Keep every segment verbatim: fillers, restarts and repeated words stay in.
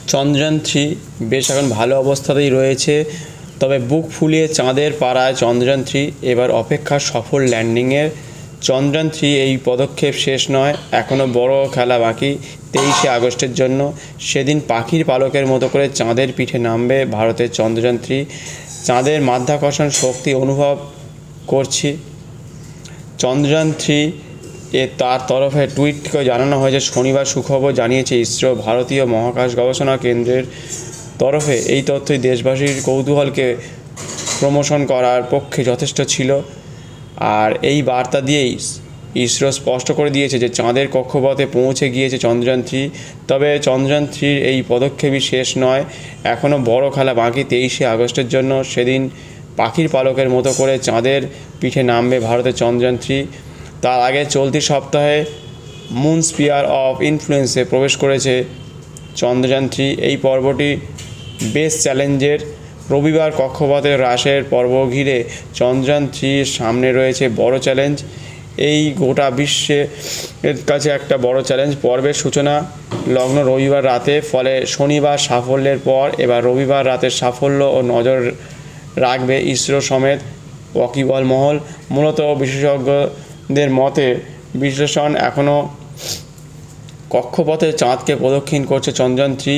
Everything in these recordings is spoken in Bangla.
চন্দ্রযান থ্রি বেশ এখন ভালো অবস্থাতেই রয়েছে, তবে বুক ফুলিয়ে চাঁদের পাড়ায় চন্দ্রযান থ্রি এবার অপেক্ষা সফল ল্যান্ডিংয়ের। চন্দ্রযান থ্রি এই পদক্ষেপ শেষ নয়, এখনও বড় খেলা বাকি তেইশে আগস্টের জন্য। সেদিন পাখির পালকের মতো করে চাঁদের পিঠে নামবে ভারতের চন্দ্রযান থ্রি। চাঁদের মাধ্যাকর্ষণ শক্তি অনুভব করছি। চন্দ্রযান থ্রি এ তার তরফে টুইট করে জানানো হয়েছে, শনিবার সুখবর জানিয়েছে ইসরো। ভারতীয় মহাকাশ গবেষণা কেন্দ্রের তরফে এই তথ্যই দেশবাসীর কৌতূহলকে প্রমোশন করার পক্ষে যথেষ্ট ছিল। আর এই বার্তা দিয়েই ইসরো স্পষ্ট করে দিয়েছে যে চাঁদের কক্ষপথে পৌঁছে গিয়েছে চন্দ্রযান থ্রি। তবে চন্দ্রযান থ্রির এই পদক্ষেপই শেষ নয়, এখনও বড় খেলা বাকি তেইশে আগস্টের জন্য। সেদিন পাখির পালকের মতো করে চাঁদের পিঠে নামবে ভারতের চন্দ্রযান থ্রি। তার আগে চলতি সপ্তাহে মুন স্পিয়ার অফ ইনফ্লুয়েন্সে প্রবেশ করেছে চন্দ্রযান থ্রি। এই পর্বটি বেশ চ্যালেঞ্জের। রবিবার কক্ষপথে হ্রাসের পর্ব ঘিরে চন্দ্রযান থ্রির সামনে রয়েছে বড় চ্যালেঞ্জ। এই গোটা বিশ্বের কাছে একটা বড় চ্যালেঞ্জ। পর্বের সূচনা লগ্ন রবিবার রাতে, ফলে শনিবার সাফল্যের পর এবার রবিবার রাতের সাফল্য ও নজর রাখবে ইসরো সমেত ওয়াকিবহাল মহল। মূলত বিশেষজ্ঞদের মতে বিশ্লেষণ এখনও কক্ষপথে চাঁদকে প্রদক্ষিণ করছে চন্দ্রযান থ্রি।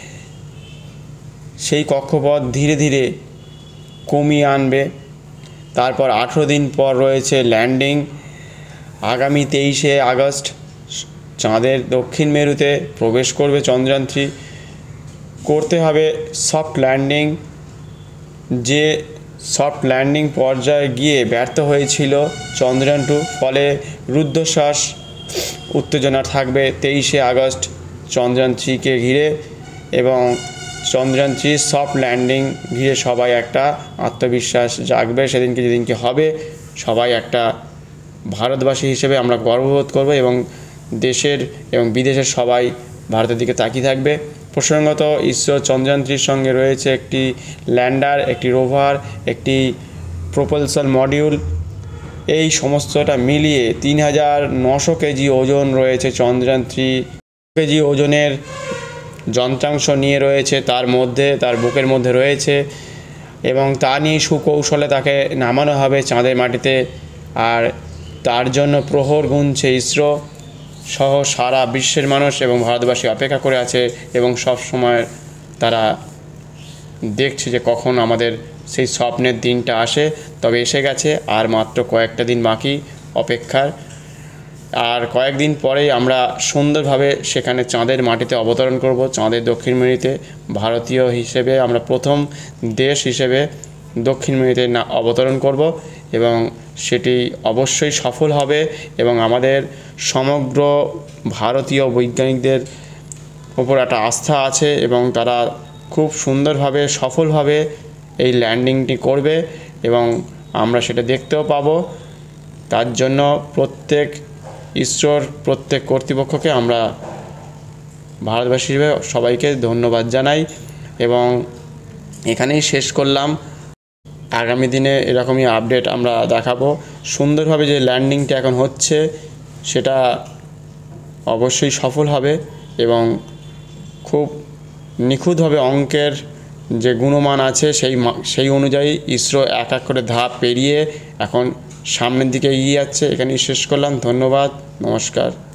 সেই কক্ষপথ ধীরে ধীরে কমিয়ে আনবে। তারপর আঠেরো দিন পর রয়েছে ল্যান্ডিং। আগামী তেইশে আগস্ট চাঁদের দক্ষিণ মেরুতে প্রবেশ করবে চন্দ্রযান থ্রি। করতে হবে সফট ল্যান্ডিং। যে সফট ল্যান্ডিং পর্যায়ে গিয়ে ব্যর্থ হয়েছিল চন্দ্রযান টু, ফলে রুদ্ধশ্বাস উত্তেজনা থাকবে তেইশে আগস্ট চন্দ্রযান থ্রিকে ঘিরে। এবং চন্দ্রযান থ্রি সফট ল্যান্ডিং ঘিরে সবাই একটা আত্মবিশ্বাস জাগবে। সেদিনকে যেদিনকে হবে সবাই একটা ভারতবাসী হিসেবে আমরা গর্ববোধ করব এবং দেশের এবং বিদেশের সবাই ভারতের দিকে তাকিয়ে থাকবে। প্রসঙ্গত ইসরো চন্দ্রযান থ্রির সঙ্গে রয়েছে একটি ল্যান্ডার, একটি রোভার, একটি প্রোপালশন মডিউল। এই সমস্তটা মিলিয়ে তিন হাজার নশো কেজি ওজন রয়েছে চন্দ্রযান থ্রি। কেজি ওজনের যন্ত্রাংশ নিয়ে রয়েছে তার মধ্যে, তার বুকের মধ্যে রয়েছে, এবং তা নিয়ে সুকৌশলে তাকে নামানো হবে চাঁদের মাটিতে। আর তার জন্য প্রহর গুনছে ইসরো সহ সারা বিশ্বের মানুষ এবং ভারতবাসী অপেক্ষা করে আছে এবং সব সময় তারা দেখছে যে কখন আমাদের সেই স্বপ্নের দিনটা আসে। তবে এসে গেছে, আর মাত্র কয়েকটা দিন বাকি অপেক্ষার। আর কয়েকদিন পরেই আমরা সুন্দরভাবে সেখানে চাঁদের মাটিতে অবতরণ করব। চাঁদের দক্ষিণ মেরুতে ভারতীয় হিসেবে আমরা প্রথম দেশ হিসেবে দক্ষিণ মেরুতে না অবতরণ করব এবং সেটি অবশ্যই সফল হবে। এবং আমাদের সমগ্র ভারতীয় বৈজ্ঞানিকদের ওপর একটা আস্থা আছে এবং তারা খুব সুন্দরভাবে সফলভাবে এই ল্যান্ডিংটি করবে এবং আমরা সেটা দেখতেও পাবো। তার জন্য প্রত্যেক ইসরোর প্রত্যেক কর্তৃপক্ষকে আমরা ভারতবাসী হিসেবে সবাইকে ধন্যবাদ জানাই এবং এখানেই শেষ করলাম। আগামী দিনে এরকমই আপডেট আমরা দেখাবো। সুন্দরভাবে যে ল্যান্ডিংটা এখন হচ্ছে সেটা অবশ্যই সফল হবে এবং খুব নিখুঁতভাবে অঙ্কের যে গুণমান আছে সেই সেই অনুযায়ী ইসরো এক এক করে ধাপ পেরিয়ে এখন সামনের দিকে এগিয়ে যাচ্ছে। এখানেই শেষ করলাম। ধন্যবাদ, নমস্কার।